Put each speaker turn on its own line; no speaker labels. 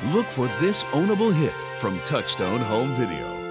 Look for this ownable hit from Touchstone Home Video.